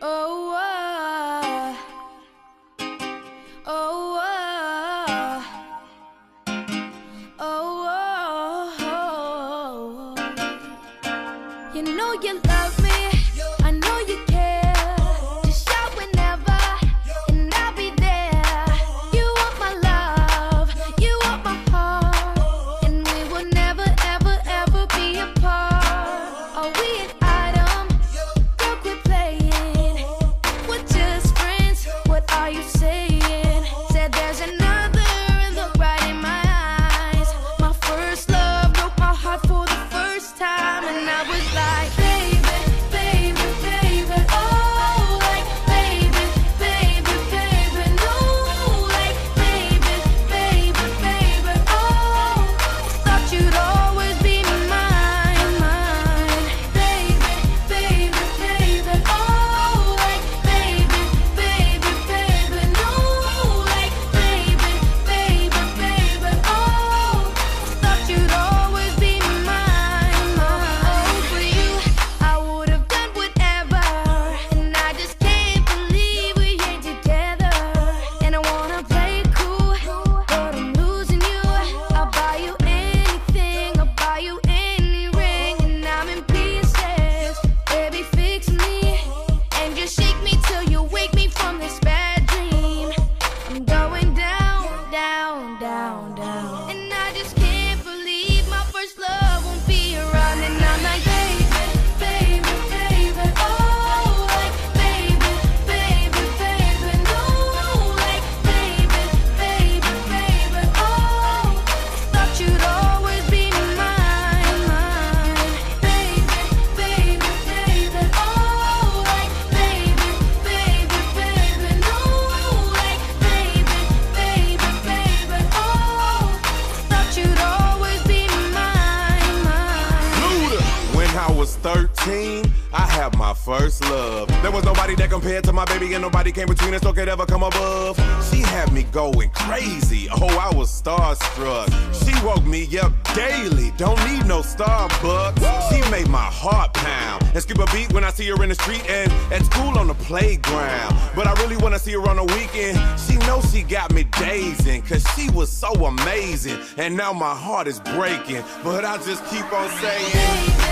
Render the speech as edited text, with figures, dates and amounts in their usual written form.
Oh, oh, oh, oh. You know you love me, I know you care. Just shout whenever, and I'll be there. You want my love, you want my heart, and we will never, ever, ever be apart. Are we an item? Girl, quit playing. We're just friends, what are you saying? Said there's another and look right in my eyes. My first love broke my heart for the first time, and I was like, baby, baby, baby, oh, like, baby, baby, baby, no, like, baby, baby, baby, oh, thought you'd always be mine, mine, baby, baby, baby, oh, like, baby, baby, baby, no, like, baby, baby, baby, oh, thought you'd always be mine, mine. Oh, for you, I would have done whatever, and I just can't believe we ain't together. And I wanna play cool, but I'm losing you. I'll buy you anything, I'll buy you any ring, and I'm in pieces. Baby, fix me, and just shake me till you wake me from this bad dream. I'm going down, down, down, down, and I just can't believe my first love won't be around. And I'm like, baby, baby, baby, oh, like, baby, baby, baby, no, like, baby, baby, baby, oh, thought you'd always be mine, mine, baby, baby, baby, oh, like, baby, baby, baby, no, like, baby, baby, baby, oh, thought you'd always be mine, mine. Luda. When I was 13, I had my first love. There was nobody that compared to my baby, and nobody came between us or could ever come above. She had me going crazy. Oh, I was starstruck. She woke me up daily. Don't need no Starbucks. She made my heart pound and skip a beat when I see her in the street and at school on the playground. But I really wanna see her on the weekend. She knows she got me dazing, cause she was so amazing. And now my heart is breaking, but I just keep on saying,